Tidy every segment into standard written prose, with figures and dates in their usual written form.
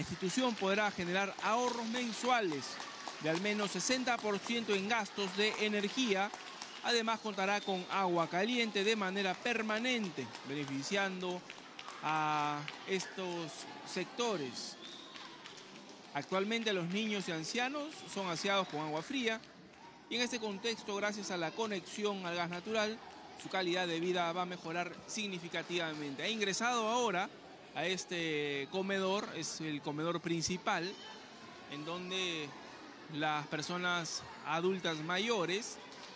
La institución podrá generar ahorros mensuales de al menos 60% en gastos de energía. Además, contará con agua caliente de manera permanente, beneficiando a estos sectores. Actualmente los niños y ancianos son aseados con agua fría y en este contexto, gracias a la conexión al gas natural, su calidad de vida va a mejorar significativamente. Ha ingresado ahora a este comedor, es el comedor principal, en donde las personas adultas mayores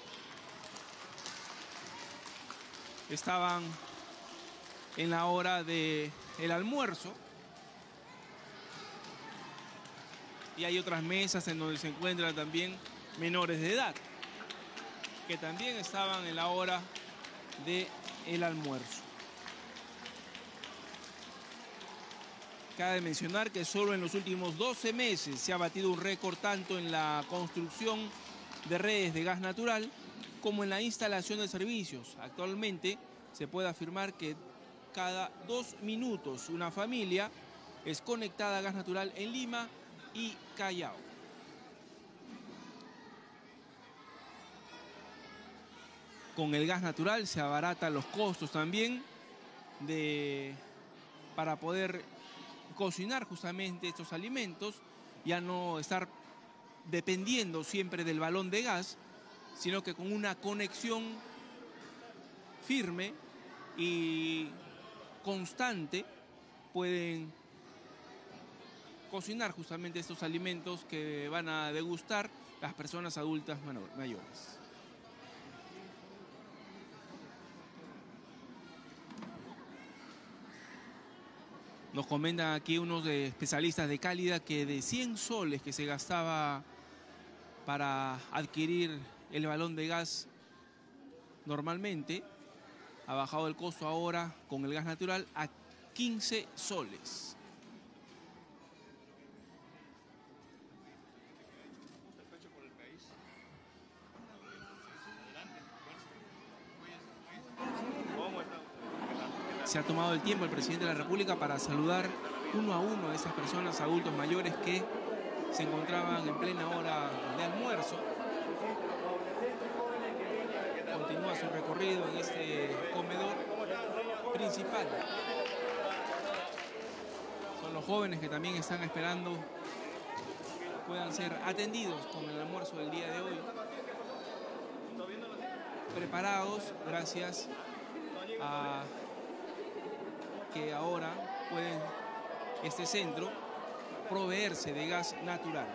estaban en la hora del almuerzo. Y hay otras mesas en donde se encuentran también menores de edad, que también estaban en la hora del almuerzo. Cabe mencionar que solo en los últimos 12 meses se ha batido un récord tanto en la construcción de redes de gas natural como en la instalación de servicios. Actualmente se puede afirmar que cada 2 minutos una familia es conectada a gas natural en Lima y Callao. Con el gas natural se abaratan los costos también para poder cocinar justamente estos alimentos, ya no estar dependiendo siempre del balón de gas, sino que con una conexión firme y constante pueden cocinar justamente estos alimentos que van a degustar las personas adultas mayores. Nos comentan aquí unos especialistas de Cálida que de 100 soles que se gastaba para adquirir el balón de gas normalmente, ha bajado el costo ahora con el gas natural a 15 soles. Se ha tomado el tiempo el presidente de la República para saludar uno a uno a esas personas, adultos mayores que se encontraban en plena hora de almuerzo. Continúa su recorrido en este comedor principal. Son los jóvenes que también están esperando puedan ser atendidos con el almuerzo del día de hoy, preparados gracias a que ahora pueden este centro proveerse de gas natural.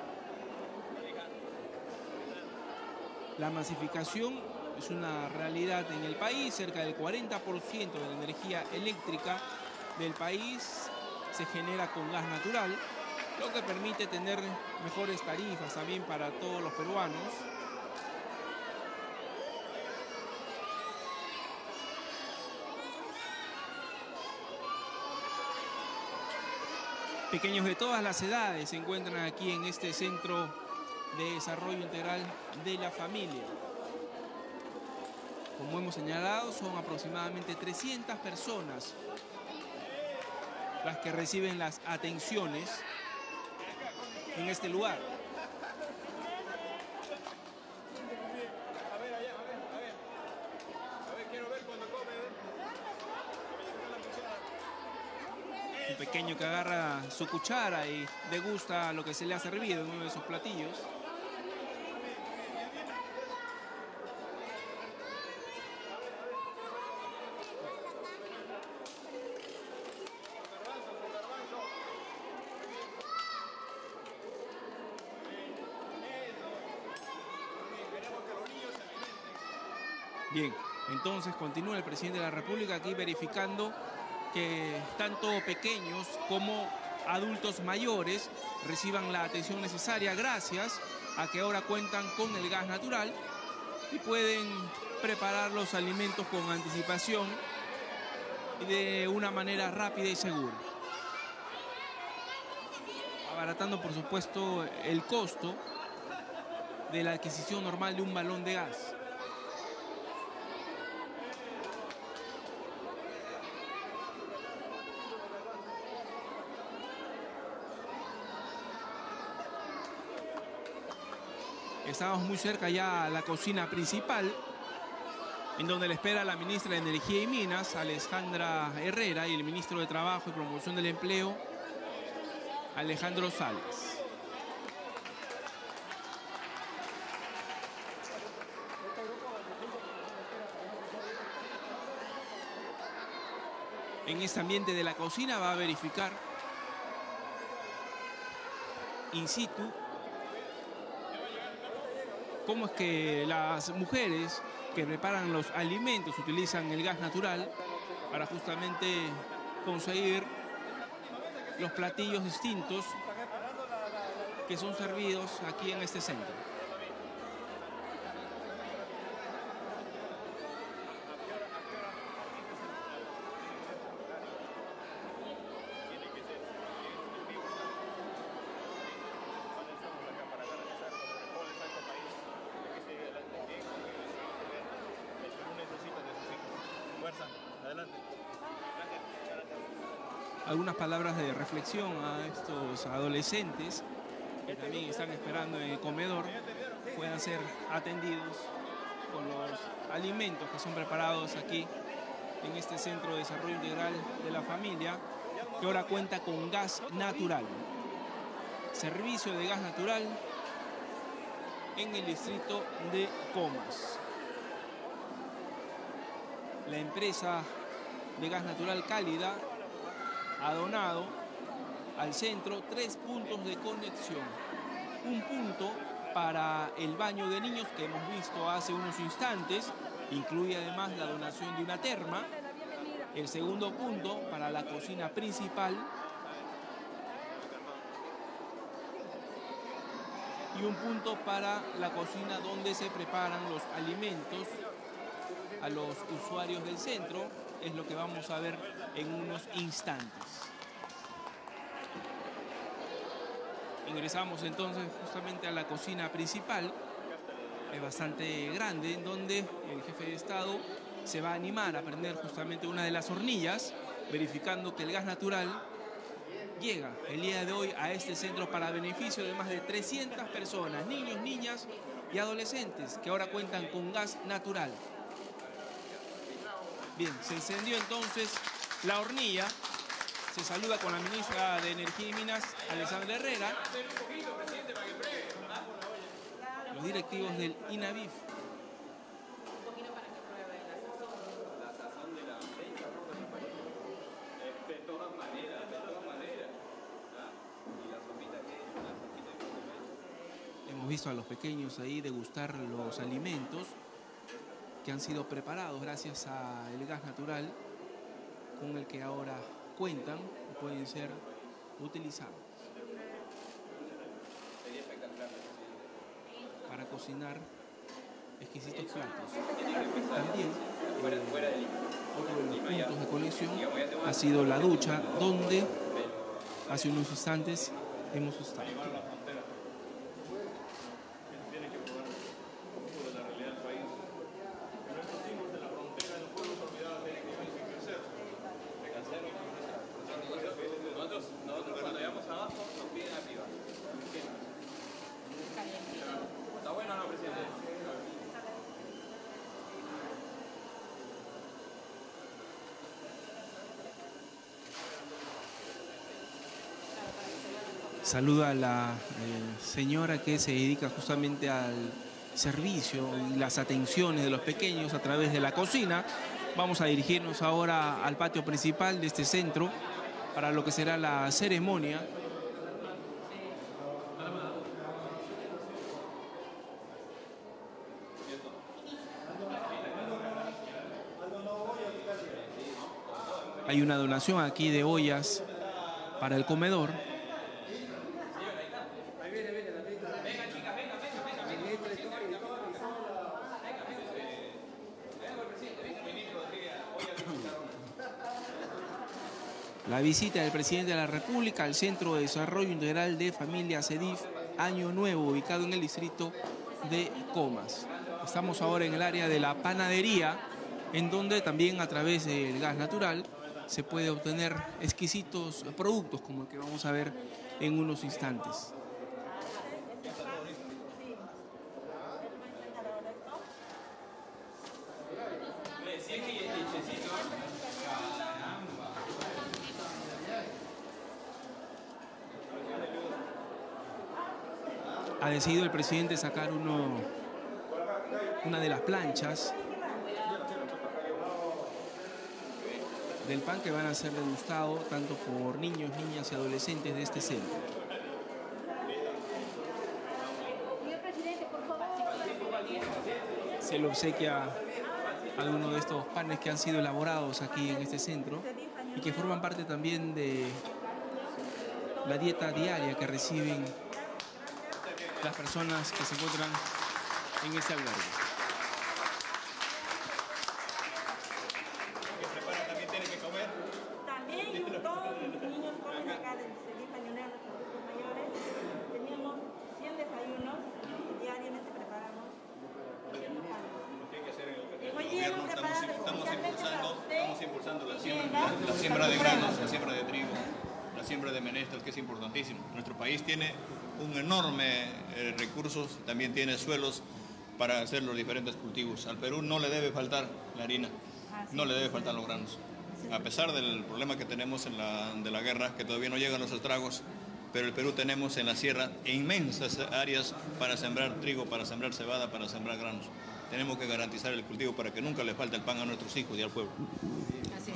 La masificación es una realidad en el país. Cerca del 40% de la energía eléctrica del país se genera con gas natural, lo que permite tener mejores tarifas también para todos los peruanos. Pequeños de todas las edades se encuentran aquí en este centro de desarrollo integral de la familia. Como hemos señalado, son aproximadamente 300 personas las que reciben las atenciones en este lugar. Un pequeño que agarra su cuchara y degusta lo que se le ha servido en uno de sus platillos. Bien, entonces continúa el presidente de la República aquí verificando que tanto pequeños como adultos mayores reciban la atención necesaria gracias a que ahora cuentan con el gas natural y pueden preparar los alimentos con anticipación y de una manera rápida y segura, abaratando por supuesto el costo de la adquisición normal de un balón de gas. Estamos muy cerca ya a la cocina principal, en donde le espera la ministra de Energía y Minas, Alejandra Herrera, y el ministro de Trabajo y Promoción del Empleo, Alejandro Salas. En este ambiente de la cocina va a verificar in situ cómo es que las mujeres que preparan los alimentos utilizan el gas natural para justamente conseguir los platillos distintos que son servidos aquí en este centro. Algunas palabras de reflexión a estos adolescentes que también están esperando en el comedor puedan ser atendidos con los alimentos que son preparados aquí en este Centro de Desarrollo Integral de la Familia, que ahora cuenta con gas natural. Servicio de gas natural en el distrito de Comas. La empresa de gas natural Cálida ha donado al centro 3 puntos de conexión. Un punto para el baño de niños que hemos visto hace unos instantes, incluye además la donación de una terma. El segundo punto para la cocina principal. Y un punto para la cocina donde se preparan los alimentos a los usuarios del centro. Es lo que vamos a ver en unos instantes. Ingresamos entonces justamente a la cocina principal. Es bastante grande, en donde el jefe de Estado se va a animar a prender justamente una de las hornillas, verificando que el gas natural llega el día de hoy a este centro para beneficio de más de 300 personas, niños, niñas y adolescentes, que ahora cuentan con gas natural. Bien, se encendió entonces la hornilla. Se saluda con la ministra de Energía y Minas, Alejandra Herrera. Los directivos del INAVIF. Hemos visto a los pequeños ahí degustar los alimentos que han sido preparados gracias al gas natural con el que ahora cuentan y pueden ser utilizados para cocinar exquisitos platos. También otro de los puntos de conexión ha sido la ducha, donde hace unos instantes hemos estado. Nosotros cuando llegamos abajo nos piden arriba. ¿Está bueno o no, presidente? Saluda a la señora que se dedica justamente al servicio y las atenciones de los pequeños a través de la cocina. Vamos a dirigirnos ahora al patio principal de este centro para lo que será la ceremonia. Hay una donación aquí de ollas para el comedor. La visita del presidente de la República al Centro de Desarrollo Integral de Familia CEDIF, Año Nuevo, ubicado en el distrito de Comas. Estamos ahora en el área de la panadería, en donde también a través del gas natural se puede obtener exquisitos productos como el que vamos a ver en unos instantes. ha decidido el presidente sacar una de las planchas del pan que van a ser degustados tanto por niños, niñas y adolescentes de este centro. Se le obsequia algunos de estos panes que han sido elaborados aquí en este centro y que forman parte también de la dieta diaria que reciben las personas que se encuentran en este albergue. ¿Qué prepara también tiene que comer? También todos los niños comen acá del CEDIF Añonera, los adultos mayores. Teníamos 100 desayunos, diariamente preparamos 100 panes. ¿Qué hay que hacer en el Hoy día hemos preparado estamos impulsando la siembra de granos, la siembra de trigo, la siembra de menestras, que es importantísimo. Nuestro país tiene un enorme recursos, también tiene suelos para hacer los diferentes cultivos. Al Perú no le debe faltar la harina, no le debe faltar los granos. A pesar del problema que tenemos de la guerra, que todavía no llegan los estragos, pero el Perú tenemos en la sierra inmensas áreas para sembrar trigo, para sembrar cebada, para sembrar granos. Tenemos que garantizar el cultivo para que nunca le falte el pan a nuestros hijos y al pueblo. Así es.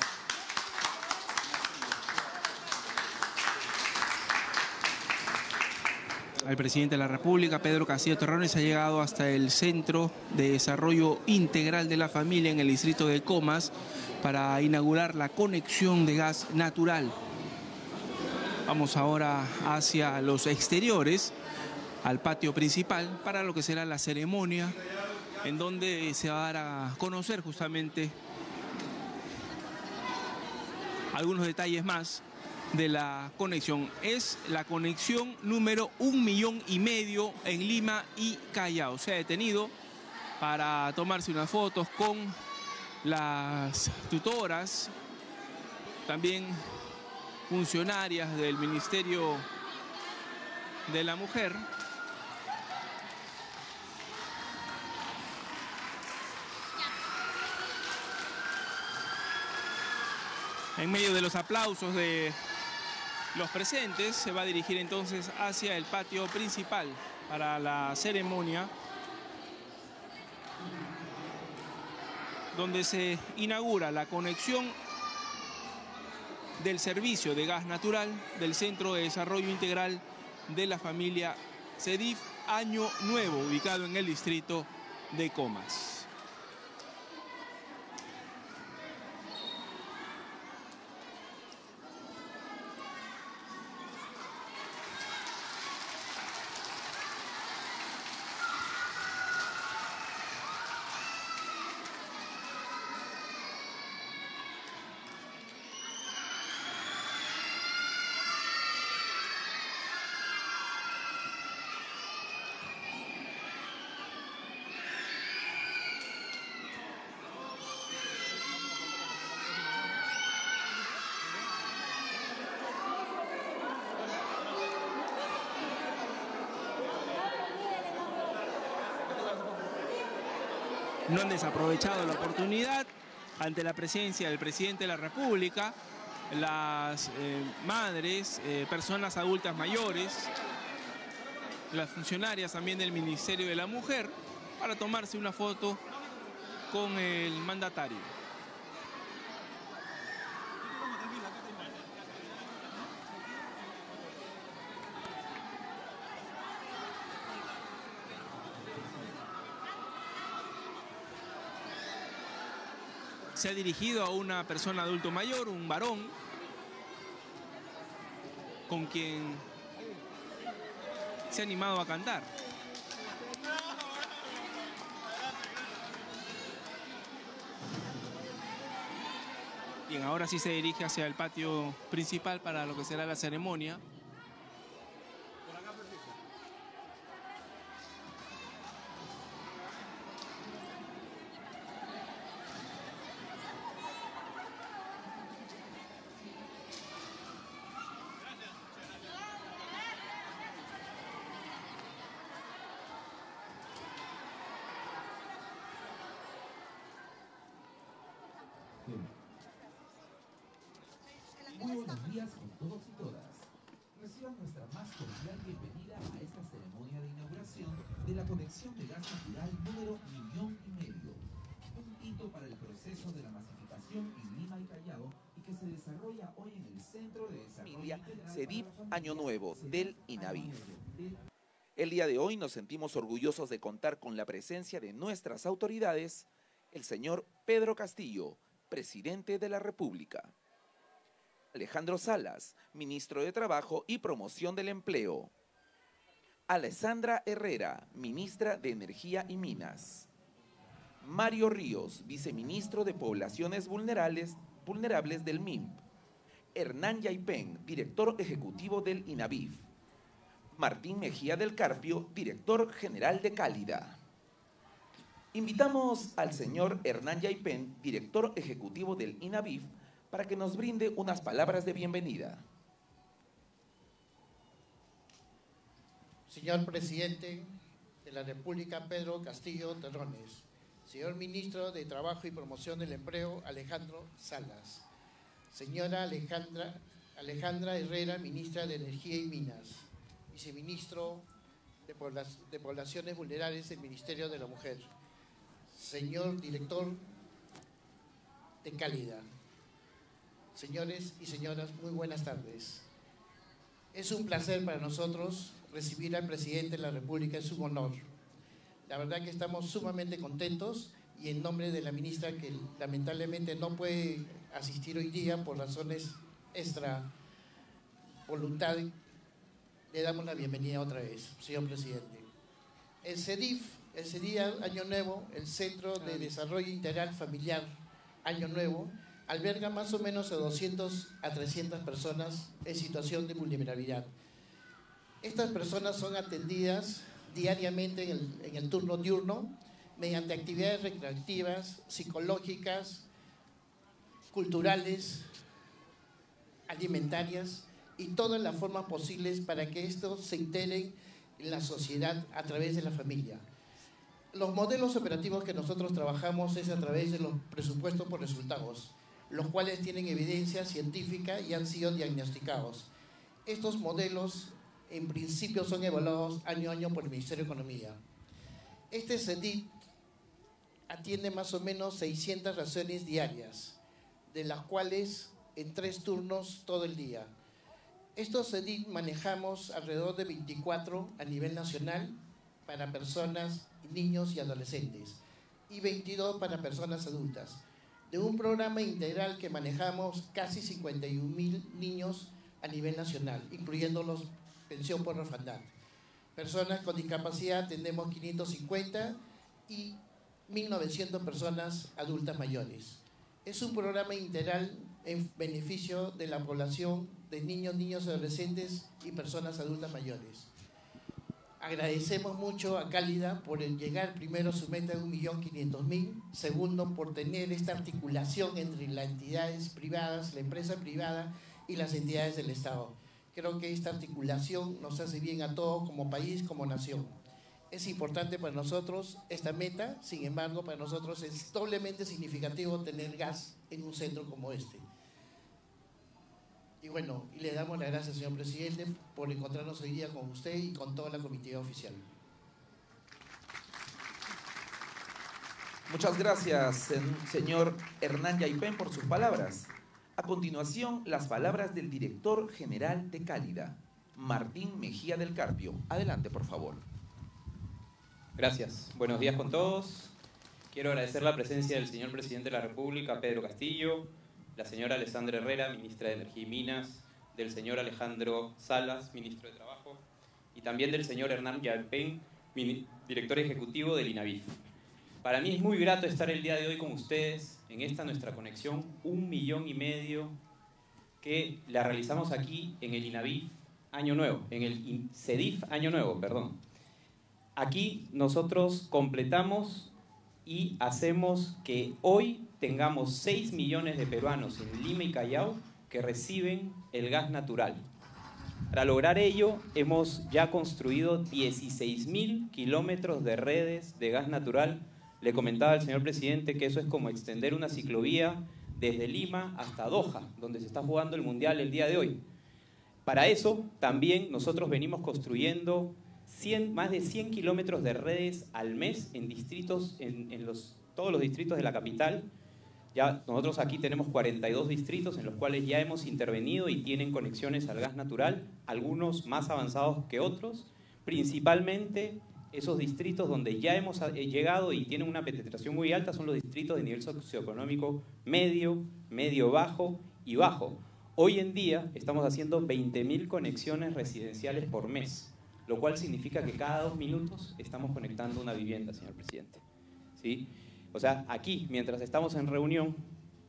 El presidente de la República, Pedro Castillo Terrones, ha llegado hasta el Centro de Desarrollo Integral de la Familia en el distrito de Comas para inaugurar la conexión de gas natural. Vamos ahora hacia los exteriores, al patio principal, para lo que será la ceremonia, en donde se va a dar a conocer justamente algunos detalles más de la conexión. Es la conexión número 1,5 millones en Lima y Callao. Se ha detenido para tomarse unas fotos con las tutoras, también funcionarias del Ministerio de la Mujer. En medio de los aplausos de los presentes, se va a dirigir entonces hacia el patio principal para la ceremonia, donde se inaugura la conexión del servicio de gas natural del Centro de Desarrollo Integral de la Familia CEDIF Año Nuevo, ubicado en el distrito de Comas. No han desaprovechado la oportunidad ante la presencia del presidente de la República, las madres, personas adultas mayores, las funcionarias también del Ministerio de la Mujer, para tomarse una foto con el mandatario. Se ha dirigido a una persona adulto mayor, un varón, con quien se ha animado a cantar. Bien, ahora sí se dirige hacia el patio principal para lo que será la ceremonia. Muy buenos días con todos y todas. Reciban reciban nuestra más cordial bienvenida a esta ceremonia de inauguración de la conexión de gas natural número 1,5 millones. Un hito para el proceso de la masificación en Lima y Callao y que se desarrolla hoy en el Centro de Desarrollo CEDIF Año Nuevo del INAVIF. El día de hoy nos sentimos orgullosos de contar con la presencia de nuestras autoridades, el señor Pedro Castillo, presidente de la República; Alejandro Salas, ministro de Trabajo y Promoción del Empleo; Alessandra Herrera, ministra de Energía y Minas; Mario Ríos, viceministro de Poblaciones Vulnerables del MIMP; Hernán Yaipen, director ejecutivo del INAVIF; Martín Mejía del Carpio, director general de Cálida. Invitamos al señor Hernán Yaipen, director ejecutivo del INAVIF, para que nos brinde unas palabras de bienvenida. Señor presidente de la República, Pedro Castillo Terrones. Señor ministro de Trabajo y Promoción del Empleo, Alejandro Salas. Señora Alejandra Herrera, ministra de Energía y Minas. Viceministro de Poblaciones Vulnerables del Ministerio de la Mujer. Señor director de Cálida. Señores y señoras, muy buenas tardes. Es un placer para nosotros recibir al presidente de la República, es un honor. La verdad que estamos sumamente contentos y en nombre de la ministra, que lamentablemente no puede asistir hoy día por razones extra voluntad, le damos la bienvenida otra vez, señor presidente. El CEDIF Año Nuevo, el Centro de Desarrollo Integral Familiar Año Nuevo, alberga más o menos a 200 a 300 personas en situación de vulnerabilidad. Estas personas son atendidas diariamente en el turno diurno mediante actividades recreativas, psicológicas, culturales, alimentarias y todas las formas posibles para que estos se integren en la sociedad a través de la familia. Los modelos operativos que nosotros trabajamos es a través de los presupuestos por resultados, los cuales tienen evidencia científica y han sido diagnosticados. Estos modelos en principio son evaluados año a año por el Ministerio de Economía. Este CEDIF atiende más o menos 600 raciones diarias, de las cuales en 3 turnos todo el día. Estos CEDIF manejamos alrededor de 24 a nivel nacional para personas, niños y adolescentes, y 22 para personas adultas. De un programa integral que manejamos casi 51.000 niños a nivel nacional, incluyendo los pensión por orfandad. Personas con discapacidad tenemos 550 y 1.900 personas adultas mayores. Es un programa integral en beneficio de la población de niños, adolescentes y personas adultas mayores. Agradecemos mucho a Cálida por llegar primero a su meta de 1.500.000, segundo por tener esta articulación entre las entidades privadas, la empresa privada y las entidades del Estado. Creo que esta articulación nos hace bien a todos como país, como nación. Es importante para nosotros esta meta, sin embargo, para nosotros es doblemente significativo tener gas en un centro como este. Y bueno, le damos las gracias, señor presidente, por encontrarnos hoy día con usted y con toda la comitiva oficial. Muchas gracias, señor Hernán Yaipen, por sus palabras. A continuación, las palabras del director general de Cálida, Martín Mejía del Carpio. Adelante, por favor. Gracias. Buenos días con todos. Quiero agradecer la presencia del señor presidente de la República, Pedro Castillo, la señora Alessandra Herrera, ministra de Energía y Minas, del señor Alejandro Salas, ministro de Trabajo, y también del señor Hernán Yaipen, director ejecutivo del INAVIF. Para mí es muy grato estar el día de hoy con ustedes en esta nuestra conexión 1,5 millones que la realizamos aquí en el INAVIF Año Nuevo, en el CEDIF Año Nuevo, perdón. Aquí nosotros completamos y hacemos que hoy tengamos 6 millones de peruanos en Lima y Callao que reciben el gas natural. Para lograr ello, hemos ya construido 16.000 kilómetros de redes de gas natural. Le comentaba al señor presidente que eso es como extender una ciclovía desde Lima hasta Doha, donde se está jugando el Mundial el día de hoy. Para eso también nosotros venimos construyendo más de 100 kilómetros de redes al mes en distritos, todos los distritos de la capital. Ya nosotros aquí tenemos 42 distritos en los cuales ya hemos intervenido y tienen conexiones al gas natural, algunos más avanzados que otros, principalmente esos distritos donde ya hemos llegado y tienen una penetración muy alta son los distritos de nivel socioeconómico medio, medio-bajo y bajo. Hoy en día estamos haciendo 20.000 conexiones residenciales por mes, lo cual significa que cada 2 minutos estamos conectando una vivienda, señor presidente. ¿Sí? O sea, aquí, mientras estamos en reunión,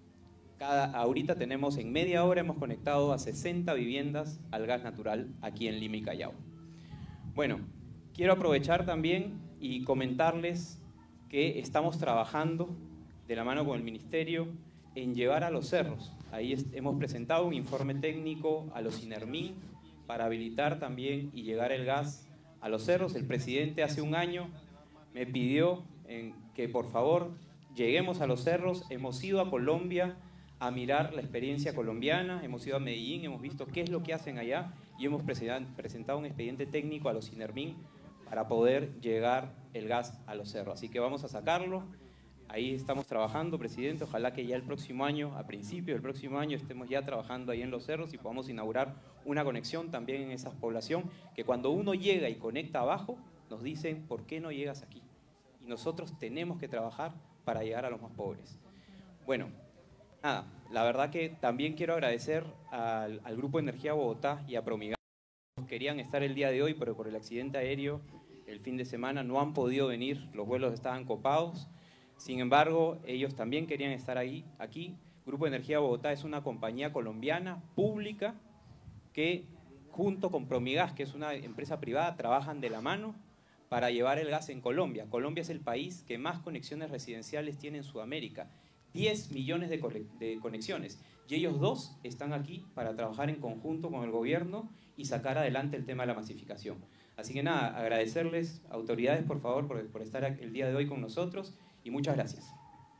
ahorita tenemos en media hora hemos conectado a 60 viviendas al gas natural aquí en Lima y Callao. Bueno, quiero aprovechar también y comentarles que estamos trabajando de la mano con el Ministerio en llevar a los cerros. Ahí hemos presentado un informe técnico a los INERMIN para habilitar también y llegar el gas a los cerros. El presidente hace un año me pidió que por favor lleguemos a los cerros. Hemos ido a Colombia a mirar la experiencia colombiana, hemos ido a Medellín, hemos visto qué es lo que hacen allá y hemos presentado un expediente técnico a los INERMIN para poder llegar el gas a los cerros. Así que vamos a sacarlo. Ahí estamos trabajando, presidente. Ojalá que ya el próximo año, a principios del próximo año, estemos ya trabajando ahí en los cerros y podamos inaugurar una conexión también en esa población, que cuando uno llega y conecta abajo, nos dicen, ¿por qué no llegas aquí? Y nosotros tenemos que trabajar para llegar a los más pobres. Bueno, nada, la verdad que también quiero agradecer al Grupo Energía Bogotá y a Promigas. Querían estar el día de hoy, pero por el accidente aéreo el fin de semana no han podido venir, los vuelos estaban copados. Sin embargo, ellos también querían estar aquí. Grupo Energía Bogotá es una compañía colombiana pública que junto con Promigas, que es una empresa privada, trabajan de la mano para llevar el gas en Colombia. Colombia es el país que más conexiones residenciales tiene en Sudamérica, 10 millones de conexiones. Y ellos dos están aquí para trabajar en conjunto con el gobierno y sacar adelante el tema de la masificación. Así que nada, agradecerles, autoridades, por favor, por estar el día de hoy con nosotros. Y muchas gracias.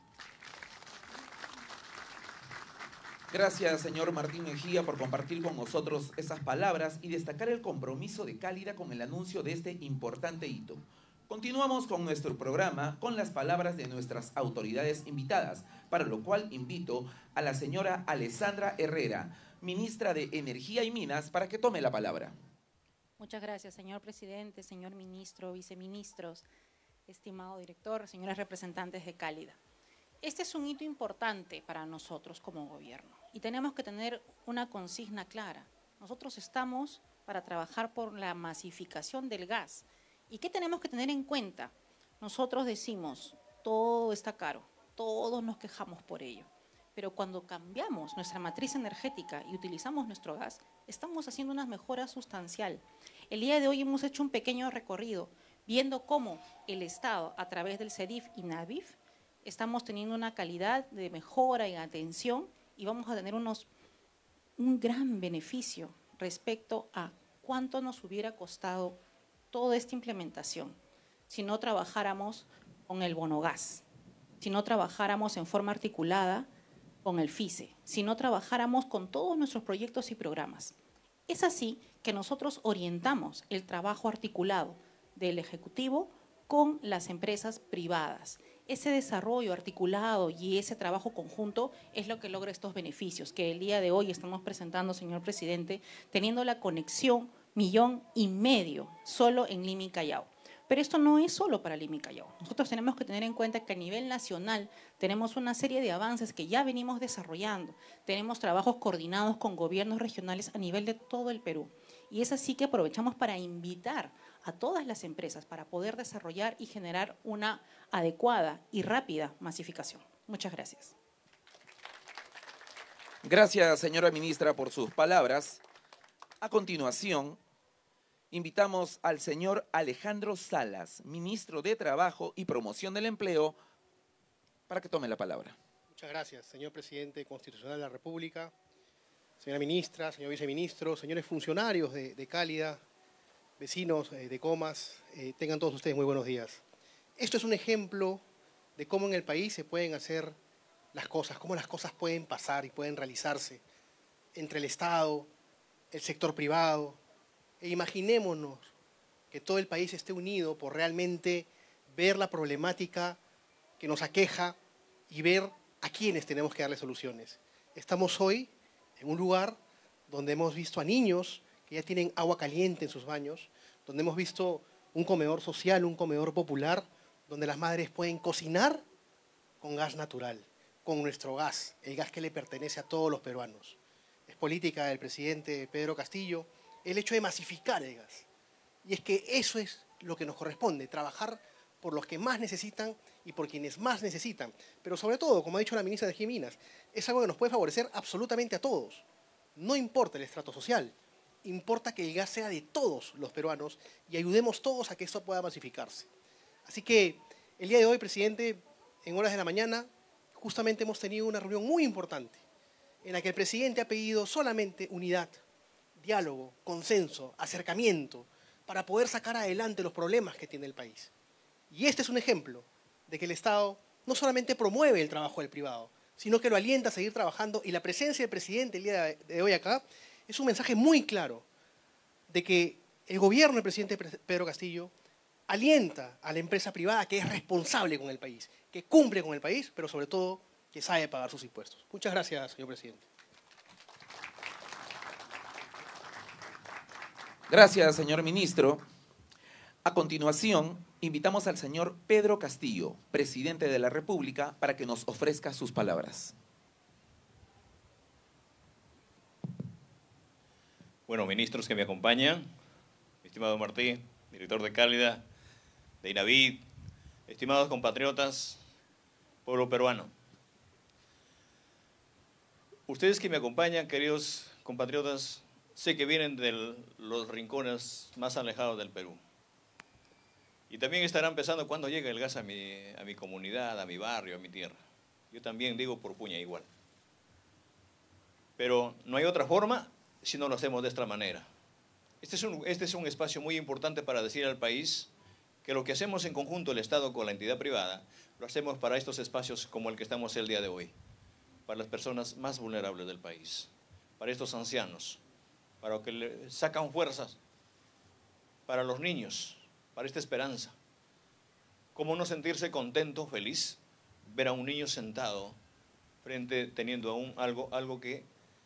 Gracias, señor Martín Mejía, por compartir con nosotros esas palabras y destacar el compromiso de Cálida con el anuncio de este importante hito. Continuamos con nuestro programa con las palabras de nuestras autoridades invitadas, para lo cual invito a la señora Alessandra Herrera, ministra de Energía y Minas, para que tome la palabra. Muchas gracias, señor presidente, señor ministro, viceministros, estimado director, señores representantes de Cálida. Este es un hito importante para nosotros como gobierno y tenemos que tener una consigna clara. Nosotros estamos para trabajar por la masificación del gas. ¿Y qué tenemos que tener en cuenta? Nosotros decimos, todo está caro, todos nos quejamos por ello, pero cuando cambiamos nuestra matriz energética y utilizamos nuestro gas, estamos haciendo una mejora sustancial. El día de hoy hemos hecho un pequeño recorrido viendo cómo el Estado, a través del CEDIF y NAVIF, estamos teniendo una calidad de mejora y atención y vamos a tener un gran beneficio respecto a cuánto nos hubiera costado toda esta implementación si no trabajáramos con el bonogas, si no trabajáramos en forma articulada con el FICE, si no trabajáramos con todos nuestros proyectos y programas. Es así que nosotros orientamos el trabajo articulado del Ejecutivo con las empresas privadas. Ese desarrollo articulado y ese trabajo conjunto es lo que logra estos beneficios que el día de hoy estamos presentando, señor presidente, teniendo la conexión 1,5 millones solo en Lima y Callao. Pero esto no es solo para Lima y Callao. Nosotros tenemos que tener en cuenta que a nivel nacional tenemos una serie de avances que ya venimos desarrollando. Tenemos trabajos coordinados con gobiernos regionales a nivel de todo el Perú. Y es así que aprovechamos para invitar a todas las empresas para poder desarrollar y generar una adecuada y rápida masificación. Muchas gracias. Gracias, señora ministra, por sus palabras. A continuación, invitamos al señor Alejandro Salas, ministro de Trabajo y Promoción del Empleo, para que tome la palabra. Muchas gracias, señor presidente constitucional de la República, señora ministra, señor viceministro, señores funcionarios de Cálida, vecinos de Comas, tengan todos ustedes muy buenos días. Esto es un ejemplo de cómo en el país se pueden hacer las cosas, cómo las cosas pueden pasar y pueden realizarse entre el Estado, el sector privado, e imaginémonos que todo el país esté unido por realmente ver la problemática que nos aqueja y ver a quiénes tenemos que darle soluciones. Estamos hoy en un lugar donde hemos visto a niños que ya tienen agua caliente en sus baños, donde hemos visto un comedor social, un comedor popular, donde las madres pueden cocinar con gas natural, con nuestro gas, el gas que le pertenece a todos los peruanos. Es política del presidente Pedro Castillo el hecho de masificar el gas. Y es que eso es lo que nos corresponde, trabajar por los que más necesitan y por quienes más necesitan. Pero sobre todo, como ha dicho la ministra de Energía y Minas, es algo que nos puede favorecer absolutamente a todos. No importa el estrato social, importa que el gas sea de todos los peruanos y ayudemos todos a que esto pueda masificarse. Así que el día de hoy, presidente, en horas de la mañana, justamente hemos tenido una reunión muy importante en la que el presidente ha pedido solamente unidad, diálogo, consenso, acercamiento, para poder sacar adelante los problemas que tiene el país. Y este es un ejemplo de que el Estado no solamente promueve el trabajo del privado, sino que lo alienta a seguir trabajando, y la presencia del presidente el día de hoy acá es un mensaje muy claro de que el gobierno del presidente Pedro Castillo alienta a la empresa privada que es responsable con el país, que cumple con el país, pero sobre todo que sabe pagar sus impuestos. Muchas gracias, señor presidente. Gracias, señor ministro. A continuación, invitamos al señor Pedro Castillo, presidente de la República, para que nos ofrezca sus palabras. Bueno, ministros que me acompañan, mi estimado Martí, director de Cálida, de INAVIF, estimados compatriotas, pueblo peruano. Ustedes que me acompañan, queridos compatriotas, sé que vienen de los rincones más alejados del Perú. Y también estarán pensando cuándo llega el gas a mi comunidad, a mi barrio, a mi tierra. Yo también digo por puña igual. Pero no hay otra forma si no lo hacemos de esta manera. Este es un espacio muy importante para decir al país que lo que hacemos en conjunto el Estado con la entidad privada, lo hacemos para estos espacios como el que estamos el día de hoy, para las personas más vulnerables del país, para estos ancianos, para los que le sacan fuerzas, para los niños, para esta esperanza. ¿Cómo no sentirse contento, feliz, ver a un niño sentado teniendo aún algo que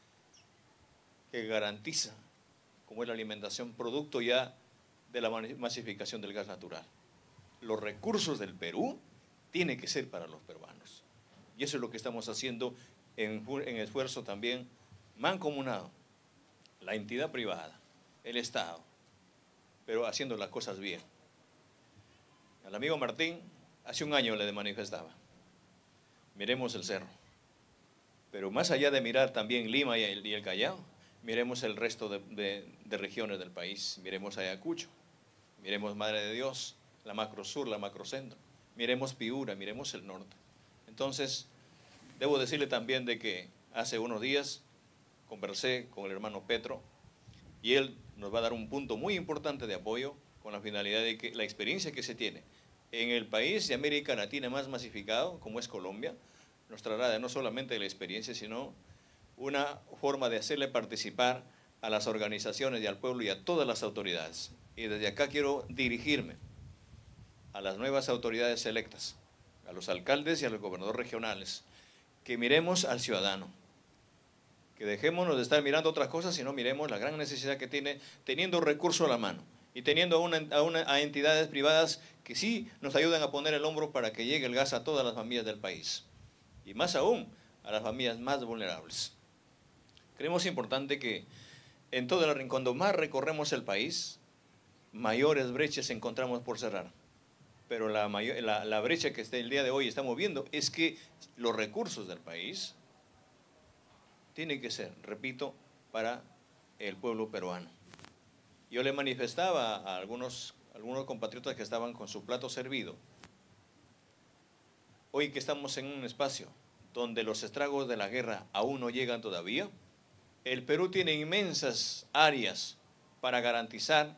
garantiza, como es la alimentación, producto ya de la masificación del gas natural? Los recursos del Perú tienen que ser para los peruanos. Y eso es lo que estamos haciendo en esfuerzo también mancomunado. La entidad privada, el Estado, pero haciendo las cosas bien. Al amigo Martín, hace un año le manifestaba, miremos el cerro, pero más allá de mirar también Lima y el Callao, miremos el resto de regiones del país, miremos Ayacucho, miremos Madre de Dios, la macro sur, la macro centro, miremos Piura, miremos el norte. Entonces, debo decirle también de que hace unos días conversé con el hermano Petro y él nos va a dar un punto muy importante de apoyo con la finalidad de que la experiencia que se tiene en el país de América Latina más masificado, como es Colombia, nos traslada no solamente la experiencia, sino una forma de hacerle participar a las organizaciones y al pueblo y a todas las autoridades. Y desde acá quiero dirigirme a las nuevas autoridades electas, a los alcaldes y a los gobernadores regionales, que miremos al ciudadano, que dejémonos de estar mirando otras cosas, sino miremos la gran necesidad que tiene, teniendo recursos a la mano y teniendo a entidades privadas que sí nos ayudan a poner el hombro para que llegue el gas a todas las familias del país, y más aún a las familias más vulnerables. Creemos importante que en todo el rincón, cuando más recorremos el país, mayores brechas encontramos por cerrar. Pero la brecha que el día de hoy estamos viendo es que los recursos del país tienen que ser, repito, para el pueblo peruano. Yo le manifestaba a algunos compatriotas que estaban con su plato servido. Hoy que estamos en un espacio donde los estragos de la guerra aún no llegan todavía, el Perú tiene inmensas áreas para garantizar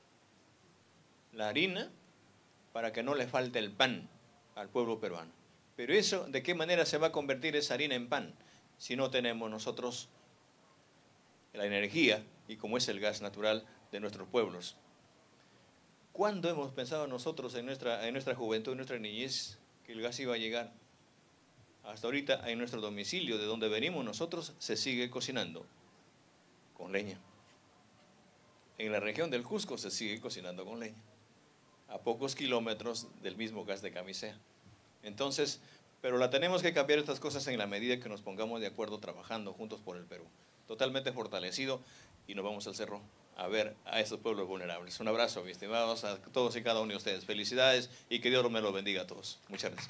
la harina, para que no le falte el pan al pueblo peruano. Pero eso, ¿de qué manera se va a convertir esa harina en pan si no tenemos nosotros la energía y como es el gas natural de nuestros pueblos. ¿Cuándo hemos pensado nosotros en nuestra juventud, en nuestra niñez, que el gas iba a llegar? Hasta ahorita en nuestro domicilio, de donde venimos nosotros, se sigue cocinando con leña. En la región del Cusco se sigue cocinando con leña, a pocos kilómetros del mismo gas de Camisea. Entonces, pero la tenemos que cambiar estas cosas en la medida que nos pongamos de acuerdo trabajando juntos por el Perú. Totalmente fortalecido, y nos vamos al cerro a ver a esos pueblos vulnerables. Un abrazo, mis estimados, a todos y cada uno de ustedes. Felicidades y que Dios me los bendiga a todos. Muchas gracias.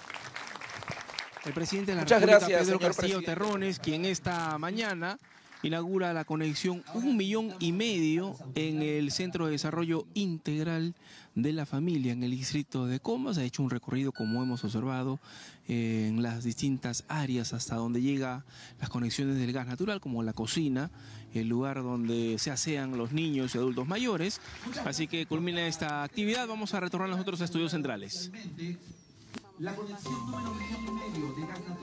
El presidente de la Muchas República, gracias, Pedro señor Castillo presidente. Terrones, quien esta mañana inaugura la conexión 1,5 millones en el Centro de Desarrollo Integral de la Familia en el distrito de Comas. Ha hecho un recorrido, como hemos observado, en las distintas áreas hasta donde llega las conexiones del gas natural, como la cocina, el lugar donde se asean los niños y adultos mayores. Así que culmina esta actividad. Vamos a retornar nosotros a estudios centrales. La conexión número 1,5 millones de gas natural.